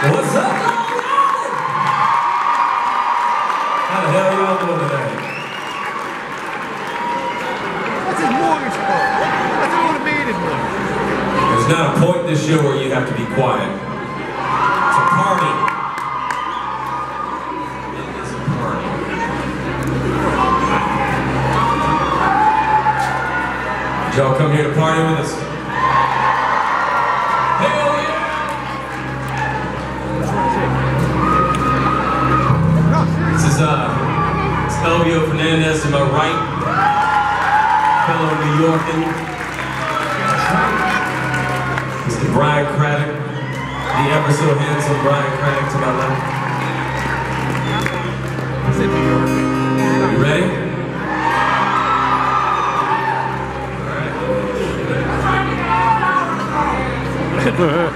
What's up, Long Island? How the hell y'all doing today? That's his mortgage fault. That's what it made his money. There's not a point in this show where you have to be quiet. It's a party. It is a party. Did y'all come here to party with us? Hell yeah! This is Elvio Fernandes to my right. Fellow New Yorker. Mr. Brian Craddock, the ever so handsome Brian Craddock to my left. You ready? Alright.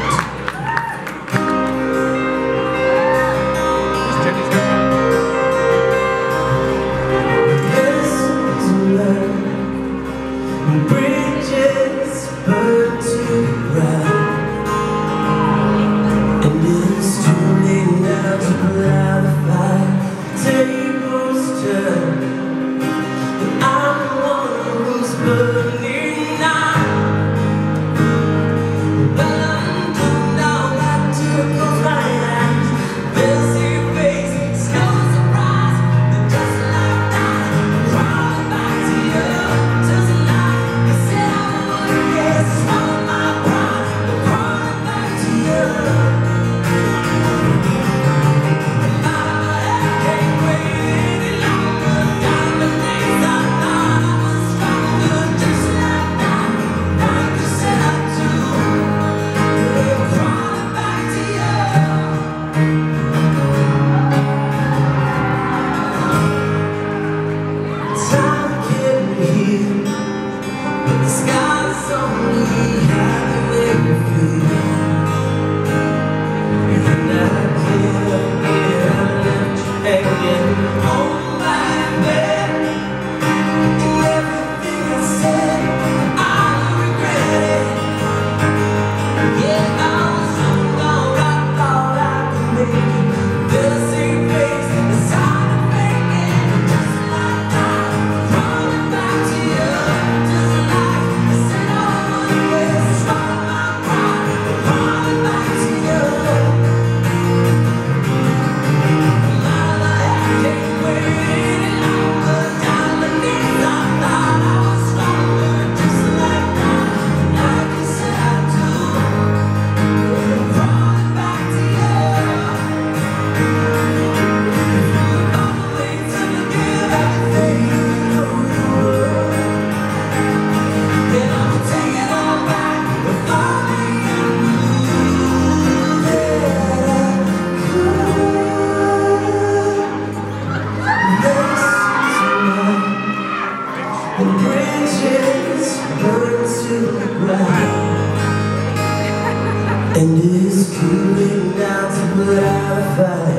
Bridges burn to the ground, and it's too late now to put out the fire. Tables turn, and I'm the one who's burning now. But I'm done now, back to close my eyes. Busy face, no surprise, but just like that, crawling back to you. And it's cooling down to put out a fire.